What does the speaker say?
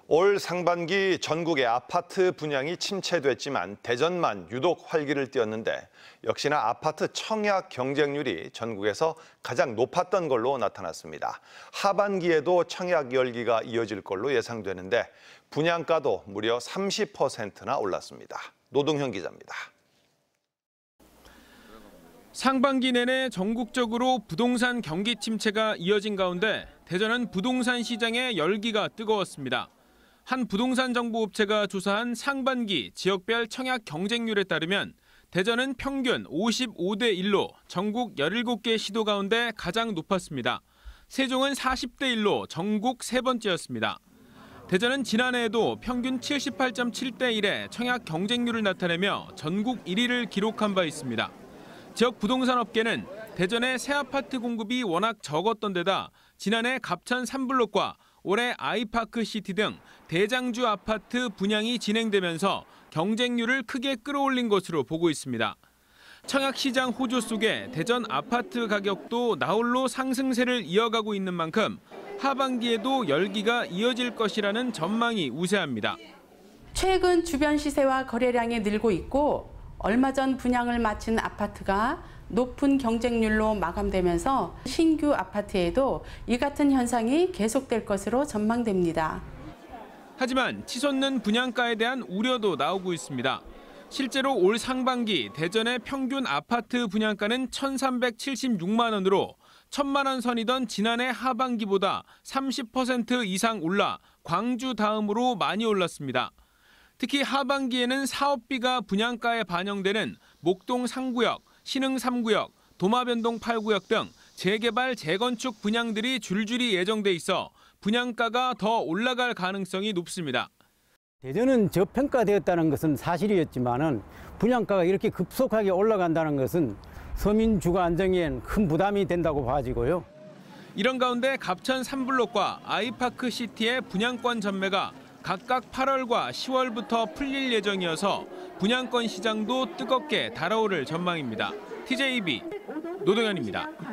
올 상반기 전국의 아파트 분양이 침체됐지만 대전만 유독 활기를 띠었는데 역시나 아파트 청약 경쟁률이 전국에서 가장 높았던 걸로 나타났습니다. 하반기에도 청약 열기가 이어질 걸로 예상되는데 분양가도 무려 30%나 올랐습니다. 노동현 기자입니다. 상반기 내내 전국적으로 부동산 경기 침체가 이어진 가운데 대전은 부동산 시장의 열기가 뜨거웠습니다. 한 부동산 정보업체가 조사한 상반기 지역별 청약 경쟁률에 따르면 대전은 평균 55대 1로 전국 17개 시도 가운데 가장 높았습니다. 세종은 40대 1로 전국 세 번째였습니다. 대전은 지난해에도 평균 78.7대 1의 청약 경쟁률을 나타내며 전국 1위를 기록한 바 있습니다. 지역 부동산 업계는 대전의 새 아파트 공급이 워낙 적었던 데다 지난해 갑천 3블록과 올해 아이파크시티 등 대장주 아파트 분양이 진행되면서 경쟁률을 크게 끌어올린 것으로 보고 있습니다. 청약시장 호조 속에 대전 아파트 가격도 나홀로 상승세를 이어가고 있는 만큼 하반기에도 열기가 이어질 것이라는 전망이 우세합니다. 최근 주변 시세와 거래량이 늘고 있고 얼마 전 분양을 마친 아파트가 높은 경쟁률로 마감되면서 신규 아파트에도 이 같은 현상이 계속될 것으로 전망됩니다. 하지만 치솟는 분양가에 대한 우려도 나오고 있습니다. 실제로 올 상반기 대전의 평균 아파트 분양가는 1,376만 원으로 1,000만 원 선이던 지난해 하반기보다 30% 이상 올라 광주 다음으로 많이 올랐습니다. 특히 하반기에는 사업비가 분양가에 반영되는 목동 3구역, 신흥 3구역, 도마변동 8구역 등 재개발, 재건축 분양들이 줄줄이 예정돼 있어 분양가가 더 올라갈 가능성이 높습니다. 대전은 저평가되었다는 것은 사실이었지만은 분양가가 이렇게 급속하게 올라간다는 것은 서민 주거 안정에는 큰 부담이 된다고 봐지고요. 이런 가운데 갑천 3블록과 아이파크시티의 분양권 전매가 각각 8월과 10월부터 풀릴 예정이어서 분양권 시장도 뜨겁게 달아오를 전망입니다. TJB 노동현입니다.